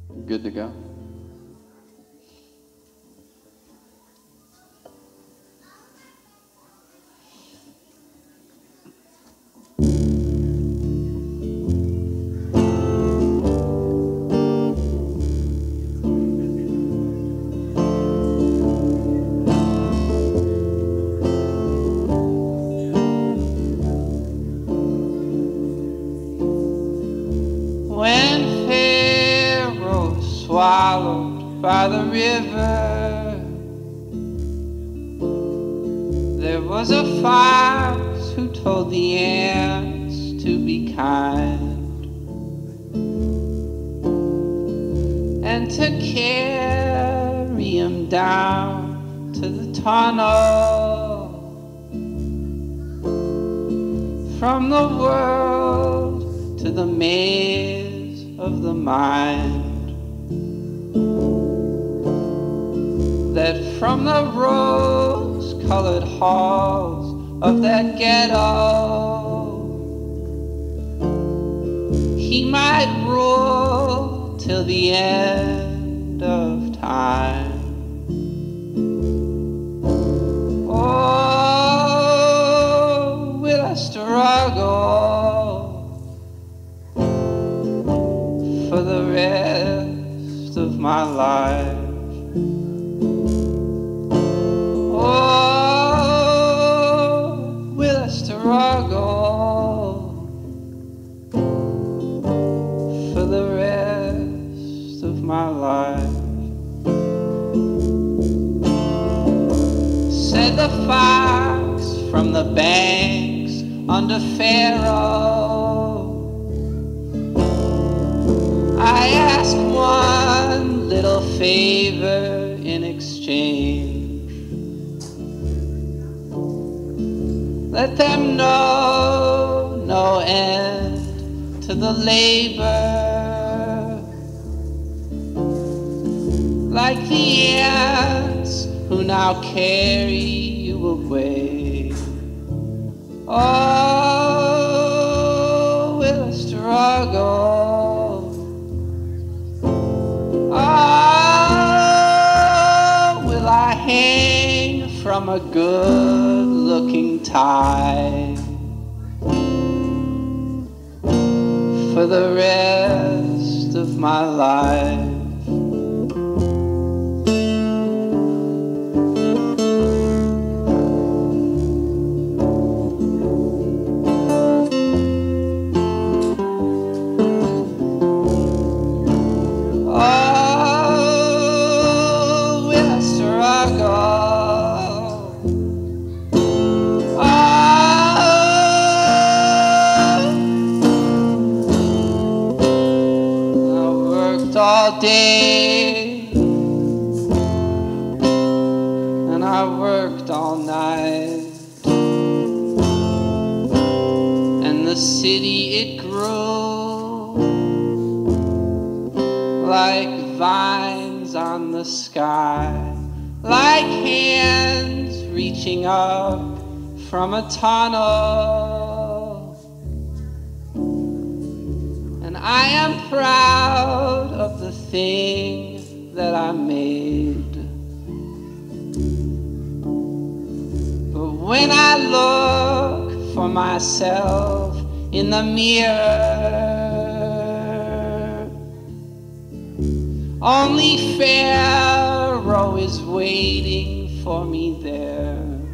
Good to go. Swallowed by the river, there was a fox who told the ants to be kind and to carry him down to the tunnel from the world to the maze of the mind. That from the rose-colored halls of that ghetto he might rule till the end of time. Oh, will I struggle for the rest of my life? Oh, will I struggle for the rest of my life? Said the fox from the banks under Pharaoh, I ask one little favor in exchange. Let them know no end to the labor, like the ants who now carry you away. Oh, will I struggle? Oh, will I hang from a good-looking tie for the rest of my life? Day and I worked all night, and the city it grew like vines on the sky, like hands reaching up from a tunnel. And I am proud of the thing that I made. But when I look for myself in the mirror, only Pharaoh is waiting for me there.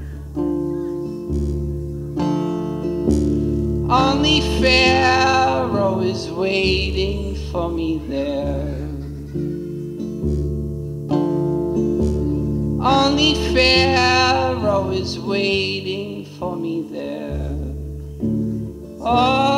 Only Pharaoh is waiting for me there. Only Pharaoh is waiting for me there. Oh.